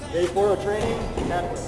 J4 training, Jenifer.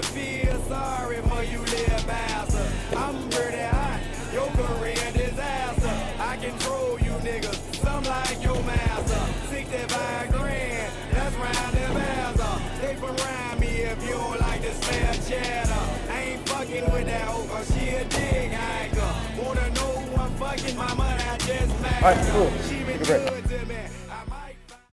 feel sorry for you little bastard. I'm pretty hot, your career disaster. I control you niggas, some like your master. 65 grand, that's round the bazzer. Stay from around me if you don't like the smell cheddar. I ain't fucking with that hoe, cause she a dig hiker. Wanna know who I'm fucking, my money I just made. Alright, cool. She been Take a break. good